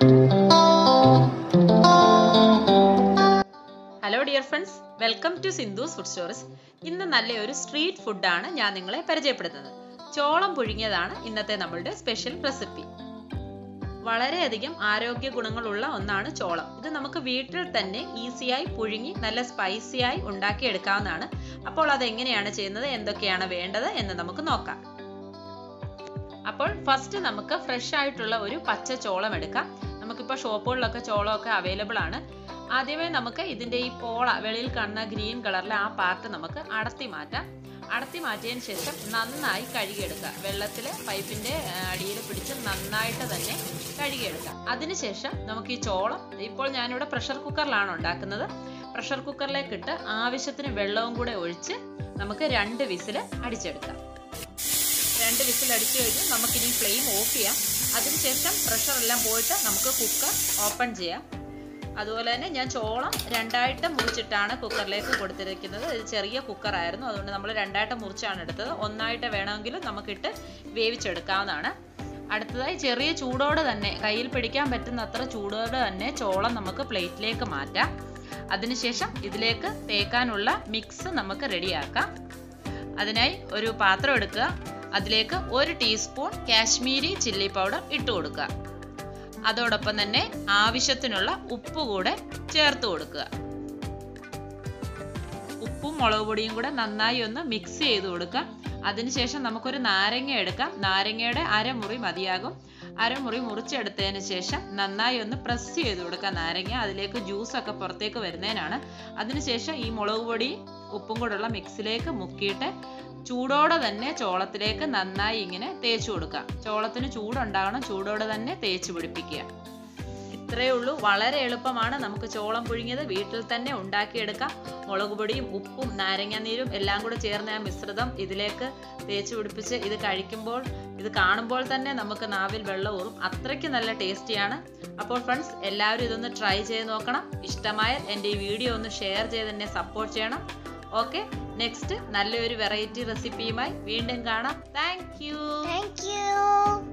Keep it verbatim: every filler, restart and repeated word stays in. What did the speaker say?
Hello dear friends, welcome to Sindhu's food stories. ഇന്ന് നല്ലൊരു street ഫുഡാണ് ഞാൻ നിങ്ങളെ പരിചയപ്പെടുത്തുന്നത്. ചോളം പുഴുങ്ങിയതാണ് ഇന്നത്തെ നമ്മളുടെ സ്പെഷ്യൽ റെസിപ്പി. വളരെയധികം ആരോഗ്യ ഗുണങ്ങളുള്ള ഒന്നാണ് ചോളം. ഇത് നമുക്ക് വീട്ടിൽ തന്നെ ഈസിയായി പുഴുങ്ങി നല്ല സ്പൈസിയായി ഉണ്ടാക്കിയെടുക്കാവുന്നതാണ്. അപ്പോൾ അതെങ്ങനെയാണ് ചെയ്യുന്നത്, എന്തൊക്കെയാണ് വേണ്ടത് എന്ന് നമുക്ക് നോക്കാം. അപ്പോൾ ഫസ്റ്റ് നമുക്ക് ഫ്രഷ് ആയിട്ടുള്ള ഒരു പച്ച ചോളം എടുക്കാം. നമുക്കിപ്പോൾ ഷോപ്പുകളിലൊക്കെ ചോളമൊക്കെ അവൈലബിൾ ആണ്. ആദ്യമേ നമുക്ക് ഇതിൻ്റെ ഈ പോള, വെളിയിൽ കാണുന്ന ഗ്രീൻ കളറിലെ ആ പാർട്ട് നമുക്ക് അടർത്തി മാറ്റാം. അടർത്തി മാറ്റിയതിന് ശേഷം നന്നായി കഴുകിയെടുക്കുക. വെള്ളത്തിൽ പൈപ്പിൻ്റെ അടിയിൽ പിടിച്ച് നന്നായിട്ട് തന്നെ കഴുകിയെടുക്കാം. അതിനുശേഷം നമുക്ക് ഈ ചോളം, ഇപ്പോൾ ഞാനിവിടെ പ്രഷർ കുക്കറിലാണ് ഉണ്ടാക്കുന്നത്. പ്രഷർ കുക്കറിലേക്ക് ഇട്ട് ആവശ്യത്തിന് വെള്ളവും കൂടെ ഒഴിച്ച് നമുക്ക് രണ്ട് വിസിൽ അടിച്ചെടുക്കാം. രണ്ട് വിസിൽ അടിച്ചു കഴിഞ്ഞ് നമുക്കിനി ഫ്ലെയിം ഓഫ് ചെയ്യാം. അതിനുശേഷം പ്രഷറെല്ലാം പോയിട്ട് നമുക്ക് കുക്കർ ഓപ്പൺ ചെയ്യാം. അതുപോലെ തന്നെ ഞാൻ ചോളം രണ്ടായിട്ട് മുറിച്ചിട്ടാണ് കുക്കറിലേക്ക് കൊടുത്തിരിക്കുന്നത്. ഇത് ചെറിയ കുക്കറായിരുന്നു, അതുകൊണ്ട് നമ്മൾ രണ്ടായിട്ട് മുറിച്ചാണ് എടുത്തത്. ഒന്നായിട്ട് വേണമെങ്കിലും നമുക്കിട്ട് വേവിച്ചെടുക്കാവുന്നതാണ്. അടുത്തതായി ചെറിയ ചൂടോടെ തന്നെ, കയ്യിൽ പിടിക്കാൻ പറ്റുന്ന അത്ര ചൂടോടെ തന്നെ ചോളം നമുക്ക് പ്ലേറ്റിലേക്ക് മാറ്റാം. അതിനുശേഷം ഇതിലേക്ക് തേക്കാനുള്ള മിക്സ് നമുക്ക് റെഡിയാക്കാം. അതിനായി ഒരു പാത്രം എടുക്കുക. അതിലേക്ക് ഒരു ടീസ്പൂൺ കാശ്മീരി ചില്ലി പൗഡർ ഇട്ട് കൊടുക്കുക. അതോടൊപ്പം തന്നെ ആവശ്യത്തിനുള്ള ഉപ്പ് കൂടെ ചേർത്ത് കൊടുക്കുക. ഉപ്പും മുളക് പൊടിയും കൂടെ നന്നായി ഒന്ന് മിക്സ് ചെയ്ത് കൊടുക്കാം. അതിനുശേഷം നമുക്കൊരു നാരങ്ങ എടുക്കാം. നാരങ്ങയുടെ അരമുറി മതിയാകും. അരമുറി മുറിച്ചെടുത്തതിന് ശേഷം നന്നായി ഒന്ന് പ്രസ് ചെയ്ത് കൊടുക്കാം നാരങ്ങ. അതിലേക്ക് ജ്യൂസൊക്കെ പുറത്തേക്ക് വരുന്നതിനാണ്. അതിനുശേഷം ഈ മുളക് പൊടി ഉപ്പും കൂടെയുള്ള മിക്സിലേക്ക് മുക്കിയിട്ട് ചൂടോടെ തന്നെ ചോളത്തിലേക്ക് നന്നായി ഇങ്ങനെ തേച്ച് കൊടുക്കാം. ചോളത്തിന് ചൂടുണ്ടാകണം, ചൂടോടെ തന്നെ തേച്ച് പിടിപ്പിക്കുക. ഇത്രയേ ഉള്ളൂ. വളരെ എളുപ്പമാണ്. നമുക്ക് ചോളം പുഴുങ്ങിയത് വീട്ടിൽ തന്നെ ഉണ്ടാക്കിയെടുക്കാം. മുളക് പൊടിയും ഉപ്പും നാരങ്ങാനീരും എല്ലാം കൂടെ ചേർന്ന ആ മിശ്രിതം ഇതിലേക്ക് തേച്ച് പിടിപ്പിച്ച് ഇത് കഴിക്കുമ്പോൾ, ഇത് കാണുമ്പോൾ തന്നെ നമുക്ക് നാവിൽ വെള്ളം ഊറും. അത്രയ്ക്ക് നല്ല ടേസ്റ്റിയാണ്. അപ്പോൾ ഫ്രണ്ട്സ്, എല്ലാവരും ഇതൊന്ന് ട്രൈ ചെയ്ത് നോക്കണം. ഇഷ്ടമായാൽ എൻ്റെ ഈ വീഡിയോ ഒന്ന് ഷെയർ ചെയ്ത് എന്നെ സപ്പോർട്ട് ചെയ്യണം. ഓക്കെ, നെക്സ്റ്റ് നല്ലൊരു വെറൈറ്റി റെസിപ്പിയുമായി വീണ്ടും കാണാം. Thank you. Thank you.